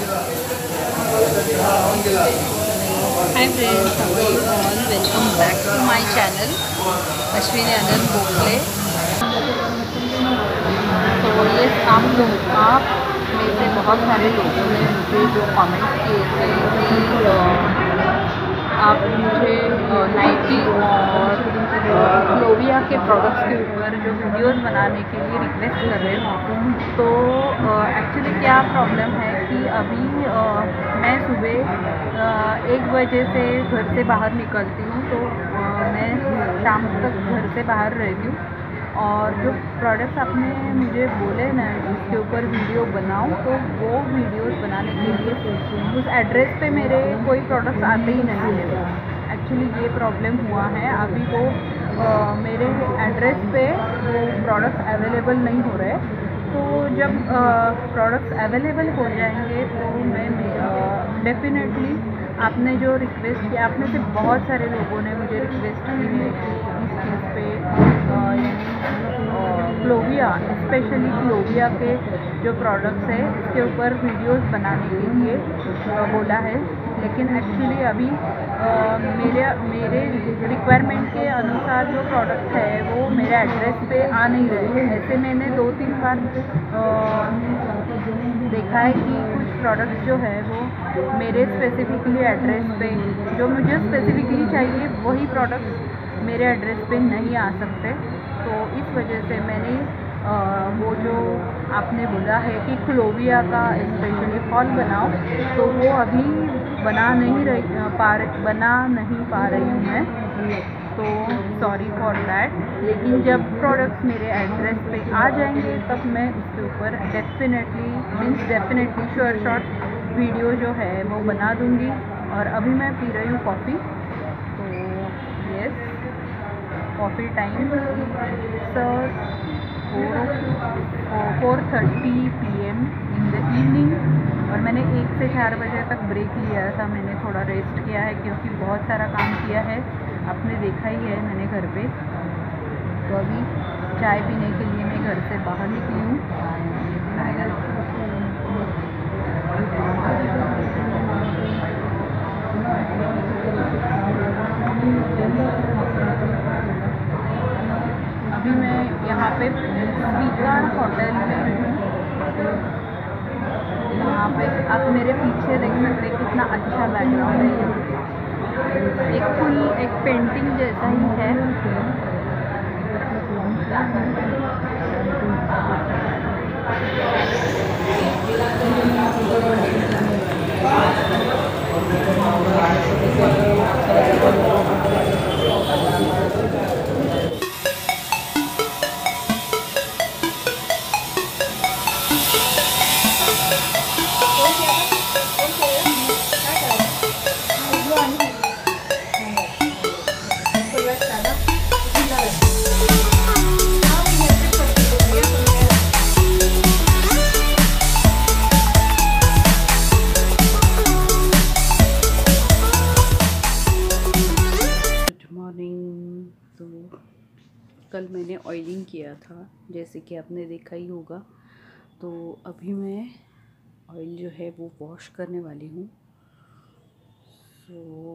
Hi friends, how are you all? Welcome back to my channel Ashwini आनंद गोखले। तो ये आप में से बहुत सारे लोगों ने मुझे जो कमेंट किए थे कि आप मुझे नाइकी और क्लोविया के प्रोडक्ट्स के ऊपर जो वीडियोस बनाने के लिए रिक्वेस्ट कर रहे हो। तो एक्चुअली क्या प्रॉब्लम है कि अभी मैं सुबह 1 बजे से घर से बाहर निकलती हूँ, तो मैं शाम तक घर से बाहर रहती हूँ। और जो प्रोडक्ट्स आपने मुझे बोले ना इसके ऊपर वीडियो बनाऊं, तो वो वीडियोस बनाने के लिए उस एड्रेस पे मेरे कोई प्रोडक्ट्स आते ही नहीं है। एक्चुअली ये प्रॉब्लम हुआ है, अभी वो मेरे एड्रेस पे वो प्रोडक्ट्स अवेलेबल नहीं हो रहे। तो जब प्रोडक्ट्स अवेलेबल हो जाएंगे तो मैं डेफिनेटली आपने जो रिक्वेस्ट किया, आप में से बहुत सारे लोगों ने मुझे रिक्वेस्ट की है कि इस चीज़ पे क्लोविया, स्पेशली क्लोविया के जो प्रोडक्ट्स है इसके ऊपर वीडियोस बनाने के लिए बोला है। लेकिन एक्चुअली अभी मेरे रिक्वायरमेंट के अनुसार जो प्रोडक्ट है वो मेरे एड्रेस पे आ नहीं रहे। ऐसे मैंने 2-3 बार देखा है कि कुछ प्रोडक्ट्स जो है वो मेरे स्पेसिफिकली एड्रेस पे, जो मुझे स्पेसिफिकली चाहिए वही प्रोडक्ट्स मेरे एड्रेस पे नहीं आ सकते। तो इस वजह से मैंने वो जो आपने बोला है कि क्लोविया का स्पेशली फॉल बनाओ, तो वो अभी बना नहीं पा रही हूँ मैं। तो सॉरी फॉर दैट। लेकिन जब प्रोडक्ट्स मेरे एड्रेस पे आ जाएंगे तब मैं इसके ऊपर डेफिनेटली शॉर्ट वीडियो जो है वो बना दूँगी। और अभी मैं पी रही हूँ कॉफ़ी। तो yes, coffee time sir 4:30 PM in the evening. और मैंने 1 से 4 बजे तक ब्रेक लिया था। मैंने थोड़ा रेस्ट किया है क्योंकि बहुत सारा काम किया है, आपने देखा ही है मैंने घर पे। तो अभी चाय पीने के लिए मैं घर से बाहर निकली हूँ। अभी मैं यहाँ पे स्वीकार होटल में हूँ। यहाँ पे आप मेरे पीछे देख सकते हैं कितना अच्छा बैकग्राउंड है। एक पेंटिंग जैसा ही है। तो कल मैंने ऑयलिंग किया था, जैसे कि आपने देखा ही होगा। तो अभी मैं ऑयल जो है वो वॉश करने वाली हूँ। सो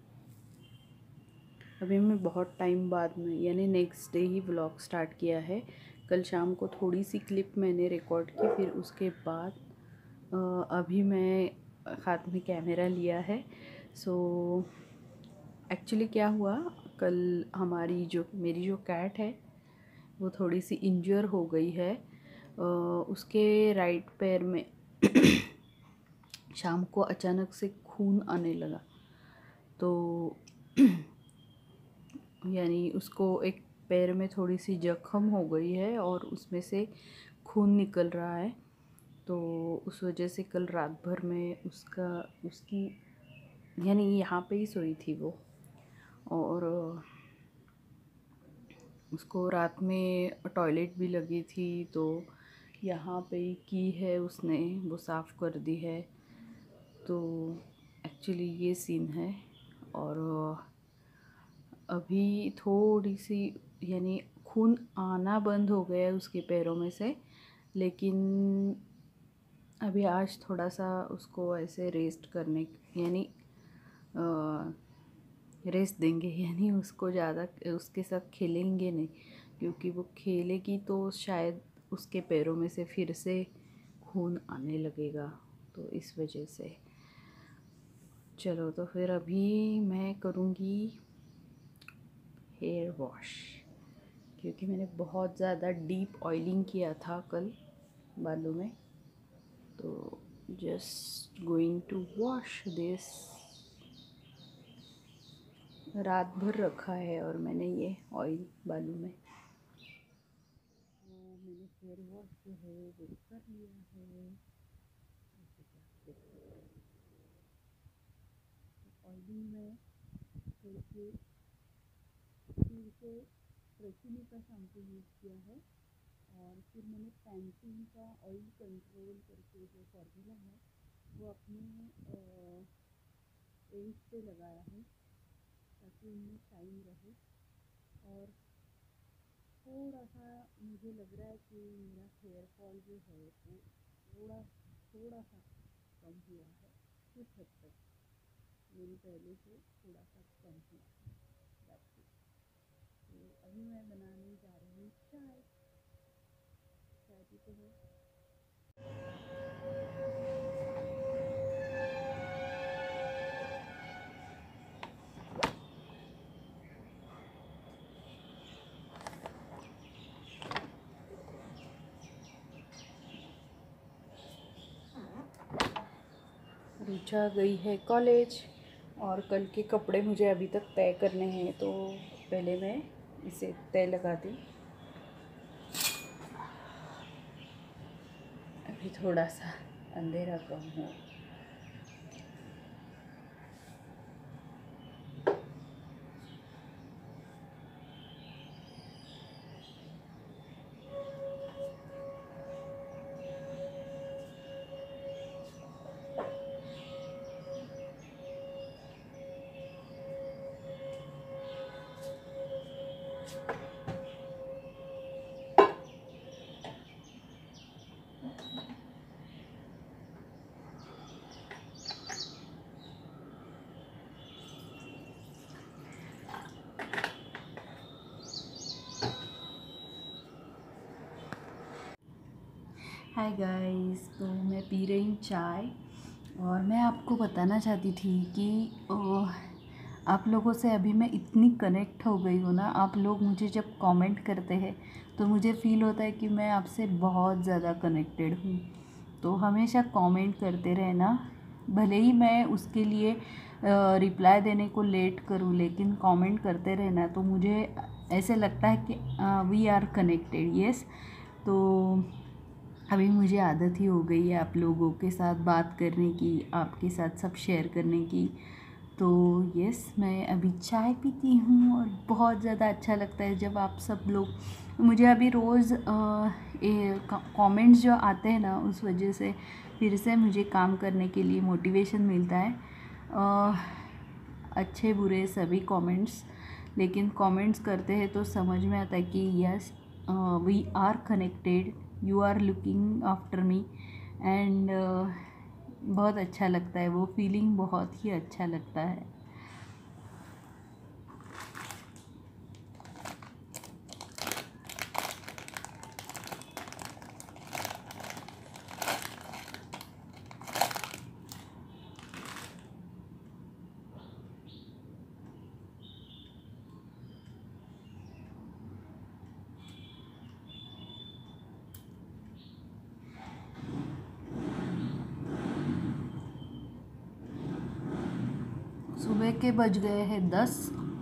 अभी मैं बहुत टाइम बाद में यानी नेक्स्ट डे ही व्लॉग स्टार्ट किया है। कल शाम को थोड़ी सी क्लिप मैंने रिकॉर्ड की, फिर उसके बाद अभी मैं हाथ में कैमरा लिया है। सो एक्चुअली क्या हुआ, कल मेरी जो कैट है वो थोड़ी सी इंजर हो गई है। उसके राइट पैर में शाम को अचानक से खून आने लगा। तो यानी उसको एक पैर में थोड़ी सी जख्म हो गई है और उसमें से खून निकल रहा है। तो उस वजह से कल रात भर में उसकी यानी यहाँ पे ही सोई थी वो, और उसको रात में टॉयलेट भी लगी थी, तो यहाँ पे ही की है उसने, वो साफ़ कर दी है। तो एक्चुअली ये सीन है। और अभी थोड़ी सी यानी खून आना बंद हो गया है उसके पैरों में से, लेकिन अभी आज थोड़ा सा उसको ऐसे रेस्ट करने यानी रेस्ट देंगे, यानी उसको ज़्यादा उसके साथ खेलेंगे नहीं, क्योंकि वो खेलेगी तो शायद उसके पैरों में से फिर से खून आने लगेगा, तो इस वजह से। चलो तो फिर अभी मैं करूँगी हेयर वॉश, क्योंकि मैंने बहुत ज़्यादा डीप ऑयलिंग किया था कल बालों में, तो just going to wash this. रात भर रखा है और मैंने ये ऑयल बालों में, तो मैंने हेयर वॉश जो है वो कर लिया है। जैसे कि आप देख सकते हैं, तो ऑयलिंग में थोड़ी सी फिर से फ्रेशिनी का शैम्पू यूज़ किया है, और फिर मैंने पैंटीन का ऑयल कंट्रोल करके जो फॉर्मूला है वो अपने एज पे लगाया है, ताकि उनमें शाइन रहे। और थोड़ा सा मुझे लग रहा है कि मेरा हेयर फॉल जो है वो थोड़ा थोड़ा सा कम हुआ है, कुछ हद तक मेरी पहले से थोड़ा सा कम हुआ है। That's it. तो अभी मैं बनाने जा रही हूँ चाय। चाय पीते हैं। ऋचा गई है कॉलेज, और कल के कपड़े मुझे अभी तक तय करने हैं, तो पहले मैं इसे तय लगा दी। अभी थोड़ा सा अंधेरा कम है। हाय गाइस, तो मैं पी रही हूँ चाय, और मैं आपको बताना चाहती थी कि आप लोगों से अभी मैं इतनी कनेक्ट हो गई हूँ ना। आप लोग मुझे जब कमेंट करते हैं तो मुझे फ़ील होता है कि मैं आपसे बहुत ज़्यादा कनेक्टेड हूँ। तो हमेशा कमेंट करते रहना, भले ही मैं उसके लिए रिप्लाई देने को लेट करूँ, लेकिन कमेंट करते रहना, तो मुझे ऐसे लगता है कि वी आर कनेक्टेड। यस, तो अभी मुझे आदत ही हो गई है आप लोगों के साथ बात करने की, आपके साथ सब शेयर करने की। तो यस, मैं अभी चाय पीती हूँ, और बहुत ज़्यादा अच्छा लगता है जब आप सब लोग मुझे अभी रोज़ कमेंट्स जो आते हैं ना, उस वजह से फिर से मुझे काम करने के लिए मोटिवेशन मिलता है। अच्छे बुरे सभी कमेंट्स, लेकिन कमेंट्स करते हैं तो समझ में आता है कि yes, we are connected, you are looking after me, and बहुत अच्छा लगता है, वो फीलिंग बहुत ही अच्छा लगता है। सुबह के बज गए हैं 10,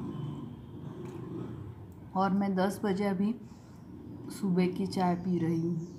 और मैं 10 बजे अभी सुबह की चाय पी रही हूँ।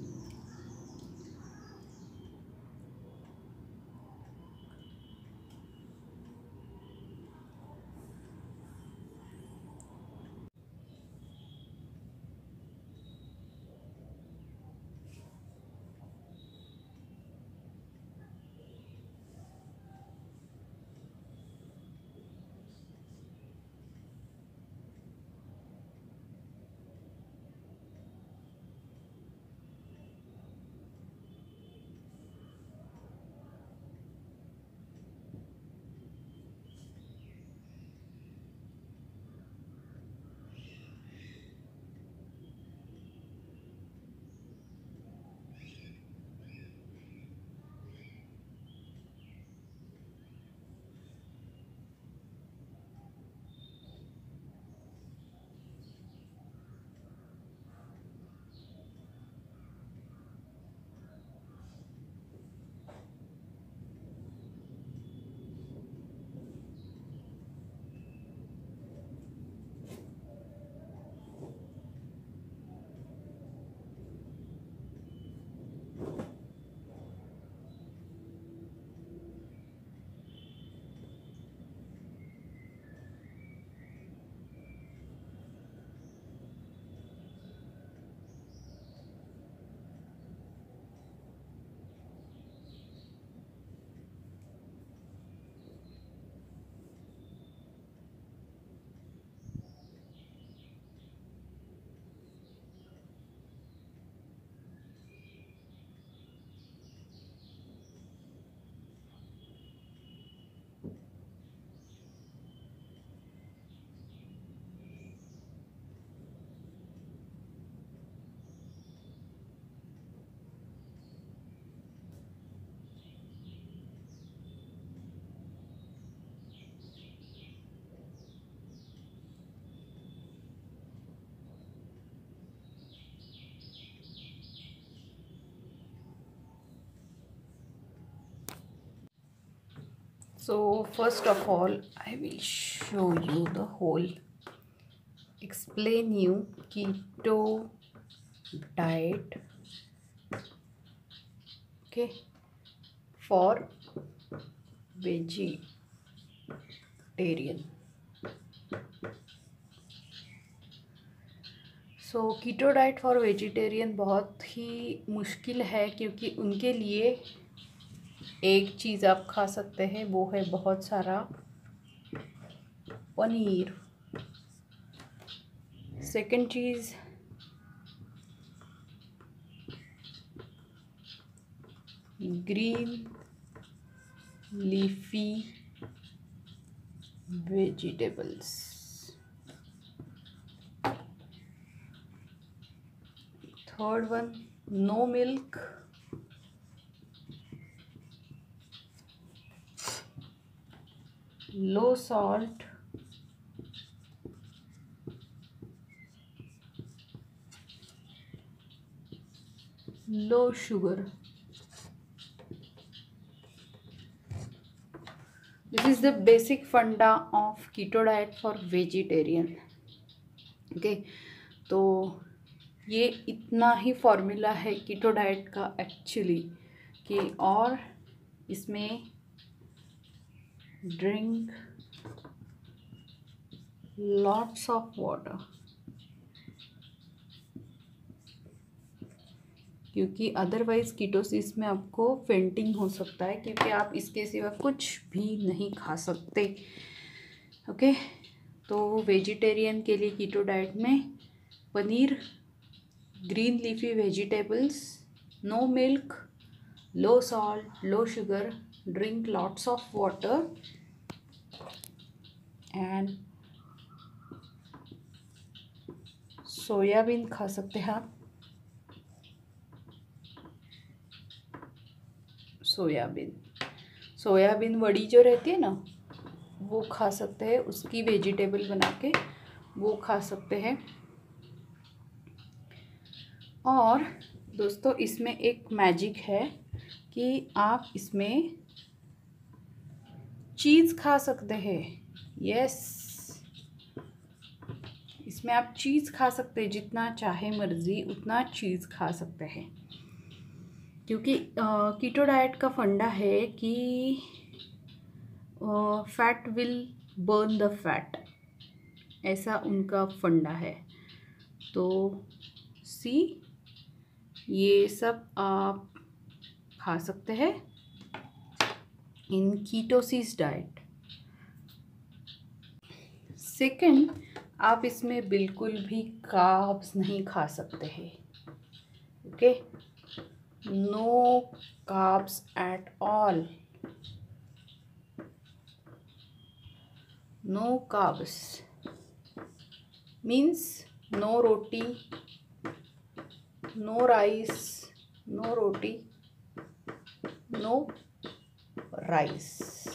So first of all, I will show you the whole, explain you keto diet, okay, for vegetarian. So keto diet for vegetarian बहुत ही मुश्किल है, क्योंकि उनके लिए एक चीज़ आप खा सकते हैं, वो है बहुत सारा पनीर। सेकंड चीज़ green leafy vegetables. Third one, no milk, low salt, low sugar. This is the basic funda of keto diet for vegetarian. Okay, तो ये इतना ही फॉर्मूला है कीटो डाइट का एक्चुअली, कि और इसमें ड्रिंक लॉट्स ऑफ वाटर, क्योंकि अदरवाइज़ कीटोसिस में आपको फेंटिंग हो सकता है, क्योंकि आप इसके सिवा कुछ भी नहीं खा सकते। ओके, तो वेजिटेरियन के लिए कीटो डाइट में पनीर, green leafy vegetables, no milk, low salt, low sugar, drink lots of water and soybean खा सकते हैं आप। सोयाबीन वड़ी जो रहती है ना, वो खा सकते हैं, उसकी वेजिटेबल बना के वो खा सकते हैं। और दोस्तों, इसमें एक मैजिक है कि आप इसमें चीज़ खा सकते हैं। यस, इसमें आप चीज़ खा सकते हैं, जितना चाहे मर्जी उतना चीज़ खा सकते हैं, क्योंकि कीटो डाइट का फंडा है कि fat will burn the fat, ऐसा उनका फंडा है। तो ये सब आप खा सकते हैं इन कीटोसिस डाइट। सेकंड, आप इसमें बिल्कुल भी कार्ब्स नहीं खा सकते हैं। Okay, no carbs at all, no carbs means no roti, no rice, no roti, no rice.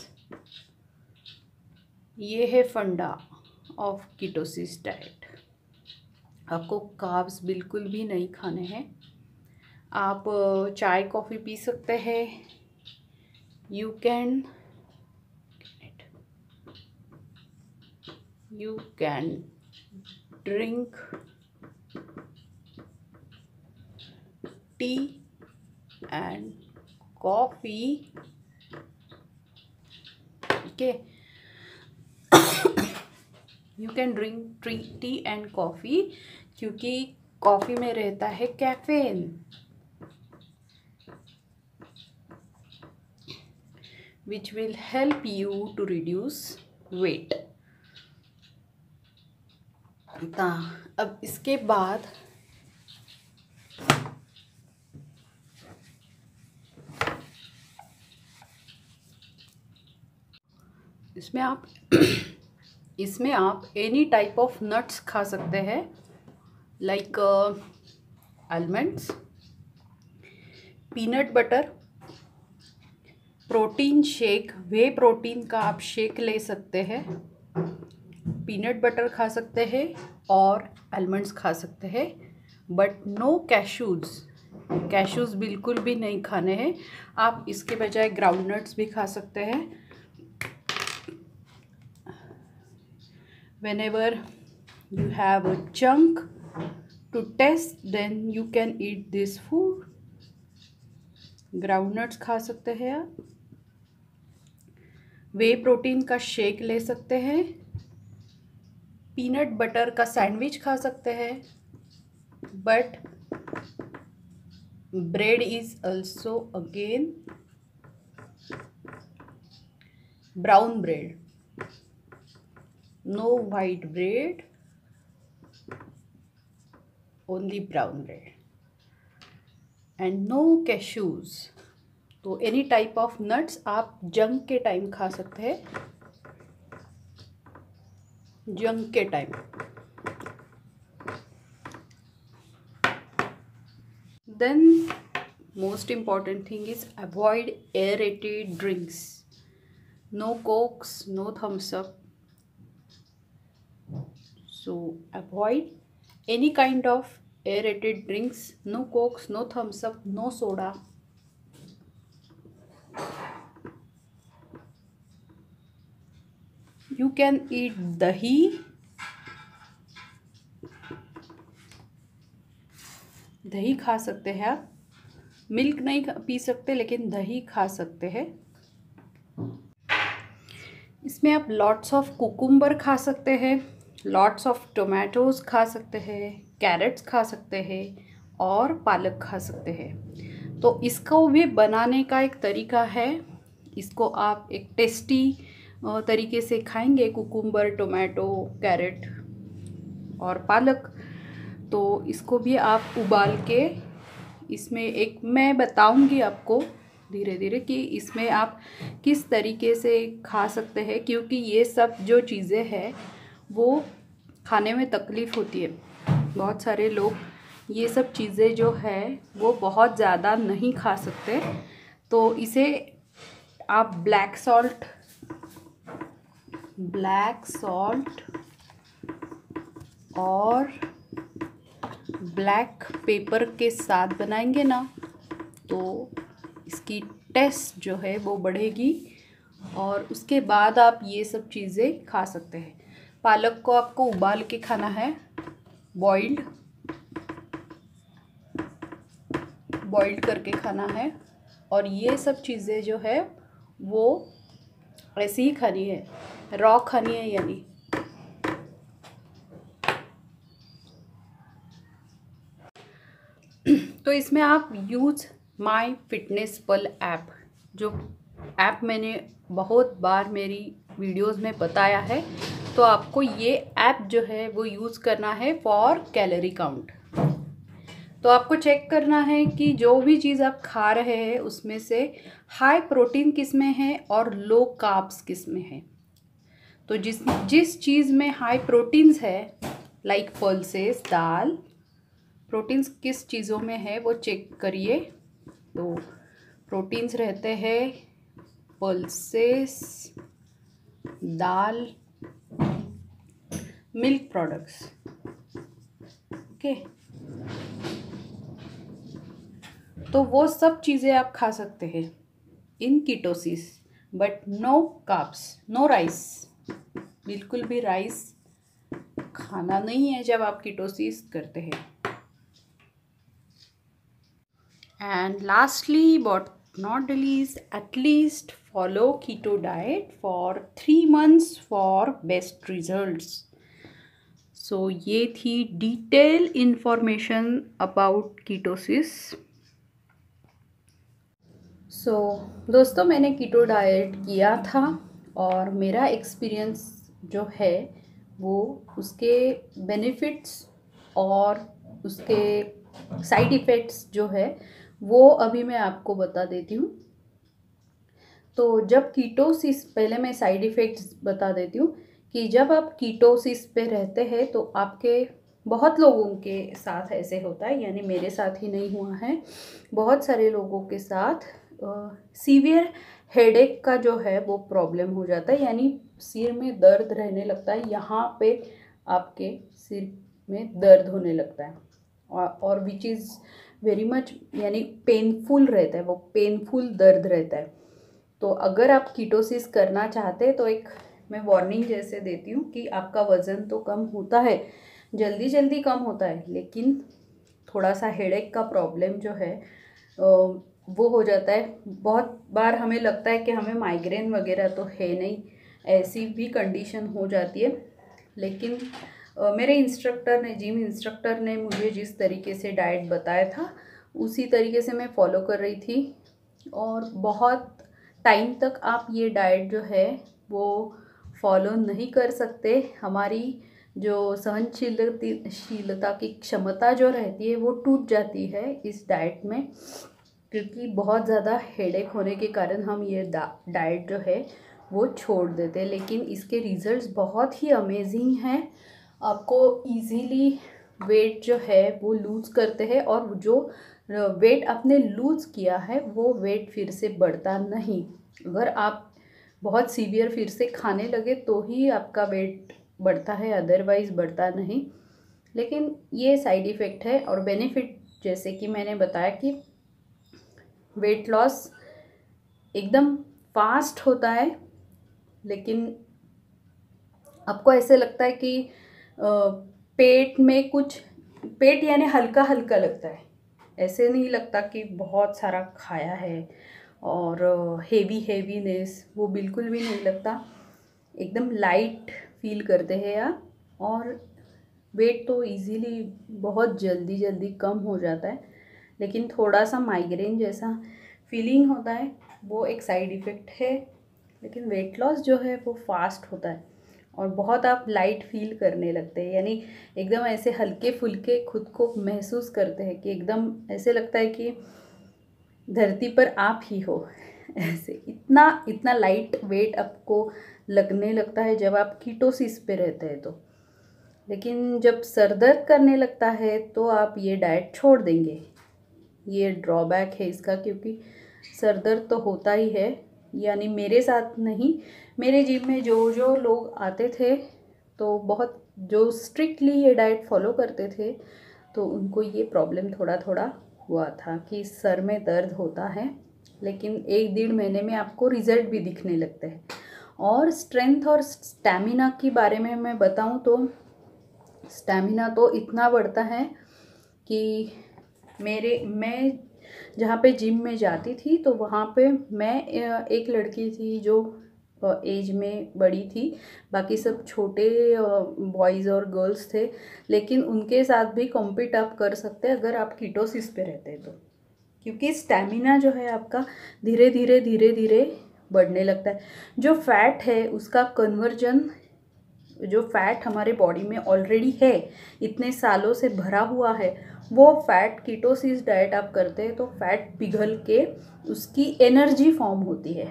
ये है फंडा ऑफ कीटोसिस डाइट। आपको कार्ब्स बिल्कुल भी नहीं खाने हैं। आप चाय कॉफ़ी पी सकते हैं, you can drink tea and coffee. Okay, you can drink tea and coffee, क्योंकि कॉफ़ी में रहता है caffeine, which will help you to reduce weight। अब इसके बाद इसमें आप एनी टाइप ऑफ नट्स खा सकते हैं, like almonds, peanut butter, protein shake, whey protein का आप शेक ले सकते हैं, पीनट बटर खा सकते हैं और आलमंड्स खा सकते हैं, बट नो कैशूज़ बिल्कुल भी नहीं खाने हैं। आप इसके बजाय ग्राउंडनट्स भी खा सकते हैं, whenever you have a junk to test, then you can eat this food. Groundnuts खा सकते हैं आप, वे प्रोटीन का शेक ले सकते हैं, पीनट बटर का सैंडविच खा सकते हैं, but bread is also again brown bread, no white bread, only brown bread, and no cashews. तो एनी टाइप ऑफ नट्स आप जंक के टाइम खा सकते हैं, जंक के time. Then most important thing is avoid aerated drinks. No cokes, no thumbs up. So avoid any kind of aerated drinks. No cokes, no thumbs up, no soda. You can eat dahi. दही खा सकते हैं आप, milk नहीं P सकते लेकिन दही खा सकते हैं. इसमें आप लॉट्स ऑफ कुकुम्बर खा सकते हैं, लॉट्स ऑफ टोमेटोज़ खा सकते हैं, कैरेट्स खा सकते हैं और पालक खा सकते हैं. तो इसको भी बनाने का एक तरीका है. इसको आप एक टेस्टी तरीके से खाएंगे, कुकुम्बर, टोमेटो, कैरेट और पालक. तो इसको भी आप उबाल के, इसमें एक मैं बताऊंगी आपको धीरे धीरे कि इसमें आप किस तरीके से खा सकते हैं, क्योंकि ये सब जो चीज़ें हैं वो खाने में तकलीफ़ होती है. बहुत सारे लोग ये सब चीज़ें जो है वो बहुत ज़्यादा नहीं खा सकते. तो इसे आप ब्लैक सॉल्ट और ब्लैक पेपर के साथ बनाएंगे ना, तो इसकी टेस्ट जो है वो बढ़ेगी और उसके बाद आप ये सब चीज़ें खा सकते हैं. पालक को आपको उबाल के खाना है, बॉइल्ड करके खाना है. और ये सब चीज़ें जो है वो ऐसे ही खानी है, रॉ खानी है. यानी तो इसमें आप use MyFitnessPal app, जो ऐप मैंने बहुत बार मेरी वीडियोस में बताया है. तो आपको ये ऐप जो है वो यूज़ करना है फॉर कैलोरी काउंट. तो आपको चेक करना है कि जो भी चीज़ आप खा रहे हैं उसमें से हाई प्रोटीन किस में है और लो कार्ब्स किस में है. तो जिस चीज़ में हाई प्रोटीन्स है, लाइक पल्सेस, दाल, प्रोटीन्स किस चीज़ों में है वो चेक करिए. तो प्रोटीन्स रहते हैं पल्सेस, दाल, मिल्क प्रोडक्ट्स. ओके, तो वो सब चीज़ें आप खा सकते हैं in ketosis, but no carbs, no rice. बिल्कुल भी राइस खाना नहीं है जब आप कीटोसिस करते हैं. And lastly, but not the least, at least follow keto diet for 3 months for best results. So ये थी detail information about ketosis. So दोस्तों, मैंने कीटो डाइट किया था और मेरा एक्सपीरियंस जो है वो उसके बेनिफिट्स और उसके साइड इफ़ेक्ट्स जो है वो अभी मैं आपको बता देती हूँ. तो जब कीटोसिस, पहले मैं साइड इफ़ेक्ट्स बता देती हूँ कि जब आप कीटोसिस पे रहते हैं तो आपके, बहुत लोगों के साथ ऐसे होता है, यानी मेरे साथ ही नहीं हुआ है, बहुत सारे लोगों के साथ सीवियर हेडेक का जो है वो प्रॉब्लम हो जाता है. यानी सिर में दर्द रहने लगता है, यहाँ पे आपके सिर में दर्द होने लगता है और विच इज़ वेरी मच, यानी पेनफुल रहता है, वो पेनफुल दर्द रहता है. तो अगर आप कीटोसिस करना चाहते हैं तो एक मैं वार्निंग जैसे देती हूँ कि आपका वज़न तो कम होता है, जल्दी जल्दी कम होता है, लेकिन थोड़ा सा हेडेक का प्रॉब्लम जो है वो हो जाता है। बहुत बार हमें लगता है कि हमें माइग्रेन वगैरह तो है नहीं, ऐसी भी कंडीशन हो जाती है। लेकिन मेरे इंस्ट्रक्टर ने, जिम इंस्ट्रक्टर ने मुझे जिस तरीके से डाइट बताया था उसी तरीके से मैं फॉलो कर रही थी, और बहुत टाइम तक आप ये डाइट जो है वो फॉलो नहीं कर सकते। हमारी जो सहनशीलता की क्षमता जो रहती है वो टूट जाती है इस डाइट में, क्योंकि बहुत ज़्यादा हेडेक होने के कारण हम ये डाइट जो है वो छोड़ देते हैं। लेकिन इसके रिजल्ट्स बहुत ही अमेजिंग हैं। आपको इजीली वेट जो है वो लूज़ करते हैं, और जो वेट आपने लूज़ किया है वो वेट फिर से बढ़ता नहीं। अगर आप बहुत सीवियर फिर से खाने लगे तो ही आपका वेट बढ़ता है, अदरवाइज़ बढ़ता नहीं। लेकिन ये साइड इफ़ेक्ट है, और बेनिफिट जैसे कि मैंने बताया कि वेट लॉस एकदम फास्ट होता है। लेकिन आपको ऐसे लगता है कि पेट में कुछ, पेट यानी हल्का हल्का लगता है, ऐसे नहीं लगता कि बहुत सारा खाया है, और हेवीनेस वो बिल्कुल भी नहीं लगता। एकदम लाइट फील करते हैं आप, और वेट तो इजीली बहुत जल्दी जल्दी कम हो जाता है। लेकिन थोड़ा सा माइग्रेन जैसा फीलिंग होता है, वो एक साइड इफ़ेक्ट है। लेकिन वेट लॉस जो है वो फास्ट होता है, और बहुत आप लाइट फील करने लगते हैं, यानी एकदम ऐसे हल्के फुल्के खुद को महसूस करते हैं कि एकदम ऐसे लगता है कि धरती पर आप ही हो। ऐसे इतना लाइट वेट आपको लगने लगता है जब आप कीटोसिस पे रहते हैं तो। लेकिन जब सर दर्द करने लगता है तो आप ये डाइट छोड़ देंगे। ये ड्रॉबैक है इसका, क्योंकि सर दर्द तो होता ही है। यानी मेरे साथ नहीं, मेरे जिम में जो लोग आते थे तो बहुत जो स्ट्रिक्टली ये डाइट फॉलो करते थे, तो उनको ये प्रॉब्लम थोड़ा थोड़ा हुआ था कि सर में दर्द होता है। लेकिन 1-1.5 महीने में आपको रिजल्ट भी दिखने लगते हैं। और स्ट्रेंथ और स्टैमिना के बारे में मैं बताऊं तो स्टैमिना तो इतना बढ़ता है कि मैं जहाँ पे जिम में जाती थी तो वहाँ पे मैं एक लड़की थी जो एज में बड़ी थी, बाकी सब छोटे बॉयज़ और गर्ल्स थे। लेकिन उनके साथ भी कॉम्पीट आप कर सकते हैं अगर आप कीटोसिस पे रहते हैं तो, क्योंकि स्टैमिना जो है आपका धीरे धीरे बढ़ने लगता है। जो फैट है उसका कन्वर्जन, जो फैट हमारे बॉडी में ऑलरेडी है, इतने सालों से भरा हुआ है, वो फैट कीटोसिस डाइट आप करते हैं तो फैट पिघल के उसकी एनर्जी फॉर्म होती है।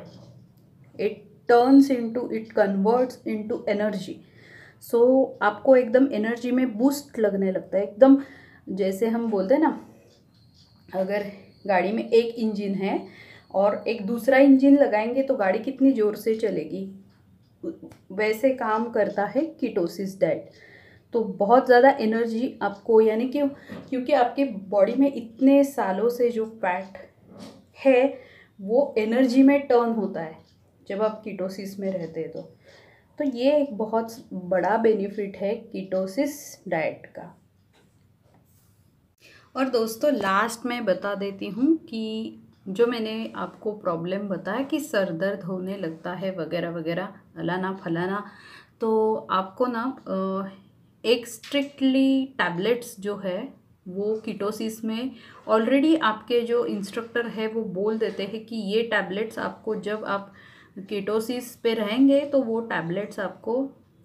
It converts into energy. So आपको एकदम एनर्जी में बूस्ट लगने लगता है। एकदम जैसे हम बोलते हैं ना, अगर गाड़ी में एक इंजन है और एक दूसरा इंजन लगाएंगे तो गाड़ी कितनी ज़ोर से चलेगी, वैसे काम करता है कीटोसिस डाइट। तो बहुत ज़्यादा एनर्जी आपको, यानी कि क्योंकि आपके बॉडी में इतने सालों से जो फैट है वो एनर्जी में टर्न होता है जब आप कीटोसिस में रहते हैं तो ये एक बहुत बड़ा बेनिफिट है कीटोसिस डाइट का। और दोस्तों लास्ट में बता देती हूँ कि जो मैंने आपको प्रॉब्लम बताया कि सर दर्द होने लगता है वगैरह वगैरह अलाना फलाना, तो आपको ना एक स्ट्रिक्टली टैबलेट्स जो है वो कीटोसिस में ऑलरेडी आपके जो इंस्ट्रक्टर है वो बोल देते हैं कि ये टैबलेट्स आपको, जब आप कीटोसिस पे रहेंगे तो वो टैबलेट्स आपको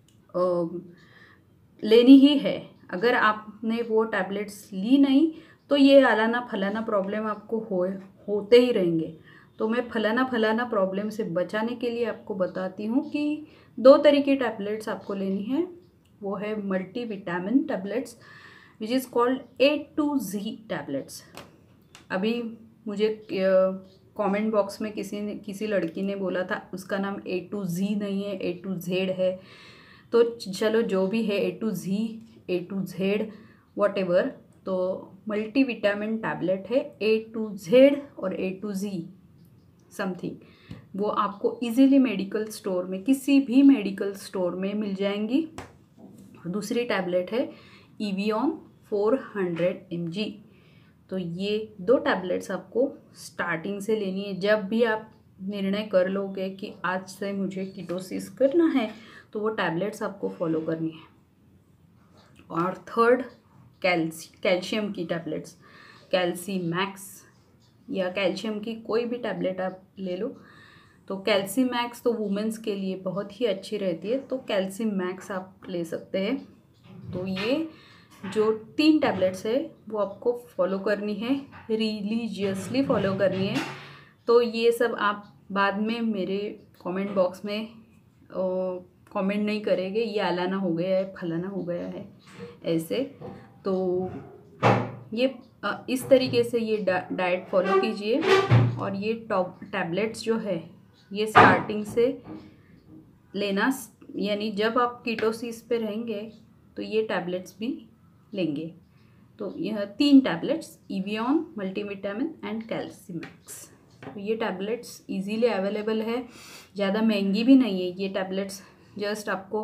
लेनी ही है। अगर आपने वो टैबलेट्स ली नहीं तो ये अलाना फलाना प्रॉब्लम आपको होते ही रहेंगे। तो मैं फलाना प्रॉब्लम से बचाने के लिए आपको बताती हूँ कि 2 तरह की टैबलेट्स आपको लेनी है। वो है multi vitamin tablets which is called A to Z tablets. अभी मुझे कमेंट बॉक्स में किसी लड़की ने बोला था उसका नाम A to Z नहीं है, A to Z है। तो चलो जो भी है A to Z, A to Z whatever, तो मल्टी विटामिन टैबलेट है A to Z और A to Z समथिंग। वो आपको इजीली मेडिकल स्टोर में, किसी भी मेडिकल स्टोर में मिल जाएंगी। दूसरी टैबलेट है इवियन 400 mg। तो ये 2 टैबलेट्स आपको स्टार्टिंग से लेनी है। जब भी आप निर्णय कर लोगे कि आज से मुझे कीटोसिस करना है, तो वो टैबलेट्स आपको फॉलो करनी है। और थर्ड, कैल्शियम की टैबलेट्स, कैल्सी मैक्स या कैल्शियम की कोई भी टैबलेट आप ले लो। तो कैल्सी मैक्स तो वुमेंस के लिए बहुत ही अच्छी रहती है, तो कैल्सी मैक्स आप ले सकते हैं। तो ये जो 3 टैबलेट्स है वो आपको फॉलो करनी है, रिलीजियसली फॉलो करनी है। तो ये सब आप बाद में मेरे कमेंट बॉक्स में कमेंट नहीं करेंगे ये अलाना हो गया है, फलाना हो गया है ऐसे। तो ये इस तरीके से ये डाइट फॉलो कीजिए। और ये टैबलेट्स जो है ये स्टार्टिंग से लेना, यानी जब आप कीटोसिस पे रहेंगे तो ये टैबलेट्स भी लेंगे। तो यह 3 tablets, Evion, multivitamin and Calcimax. तो ये टैबलेट्स इजीली अवेलेबल है, ज़्यादा महंगी भी नहीं है ये टैबलेट्स। जस्ट आपको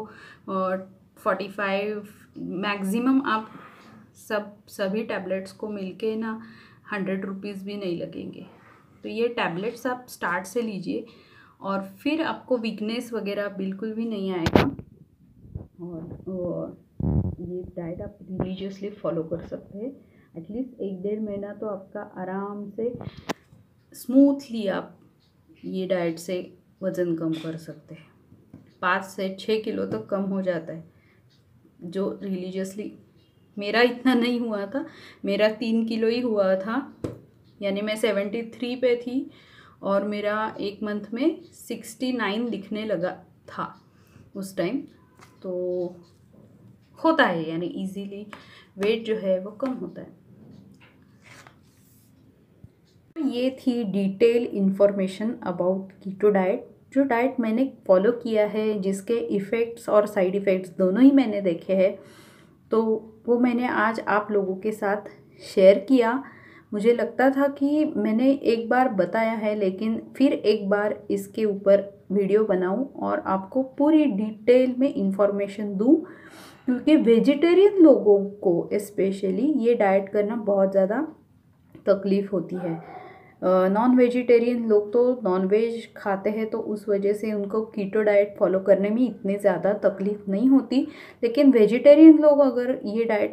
45 मैक्सिमम, आप सभी टैबलेट्स को मिलके ना 100 रुपीज़ भी नहीं लगेंगे। तो ये टैबलेट्स आप स्टार्ट से लीजिए और फिर आपको वीकनेस वगैरह बिल्कुल भी नहीं आएगा। और ये डाइट आप रिलीजियसली फॉलो कर सकते हैं। एटलीस्ट 1-1.5 महीना तो आपका आराम से स्मूथली आप ये डाइट से वज़न कम कर सकते हैं। 5 से 6 किलो तक कम हो जाता है जो रिलीजियसली। मेरा इतना नहीं हुआ था, मेरा 3 किलो ही हुआ था, यानी मैं 73 पे थी और मेरा 1 मंथ में 69 दिखने लगा था उस टाइम। तो होता है, यानी इजीली वेट जो है वो कम होता है। ये थी detail information about keto diet, जो डाइट मैंने फॉलो किया है, जिसके इफ़ेक्ट्स और साइड इफ़ेक्ट्स दोनों ही मैंने देखे हैं। तो वो मैंने आज आप लोगों के साथ शेयर किया। मुझे लगता था कि मैंने एक बार बताया है, लेकिन फिर एक बार इसके ऊपर वीडियो बनाऊं और आपको पूरी डिटेल में इंफॉर्मेशन दूं, क्योंकि वेजिटेरियन लोगों को स्पेशली ये डाइट करना बहुत ज़्यादा तकलीफ़ होती है। नॉन वेजिटेरियन लोग तो नॉन वेज खाते हैं, तो उस वजह से उनको कीटो डाइट फॉलो करने में इतनी ज़्यादा तकलीफ़ नहीं होती। लेकिन वेजिटेरियन लोग अगर ये डाइट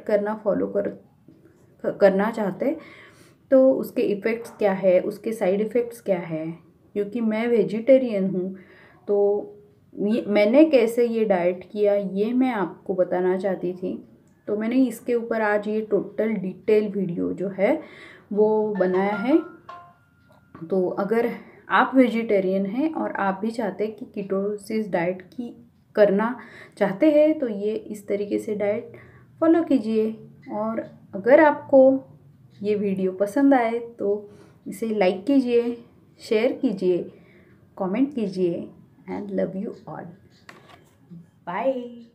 करना चाहते, तो उसके इफ़ेक्ट्स क्या है, उसके साइड इफ़ेक्ट्स क्या है, क्योंकि मैं वेजिटेरियन हूँ, तो मैंने कैसे ये डाइट किया ये मैं आपको बताना चाहती थी। तो मैंने इसके ऊपर आज ये टोटल डिटेल वीडियो जो है वो बनाया है। तो अगर आप वेजिटेरियन हैं और आप भी चाहते हैं कि कीटोसिस डाइट की करना चाहते हैं, तो ये इस तरीके से डाइट फॉलो कीजिए। और अगर आपको ये वीडियो पसंद आए तो इसे लाइक कीजिए, शेयर कीजिए, कमेंट कीजिए। And love you all. Bye.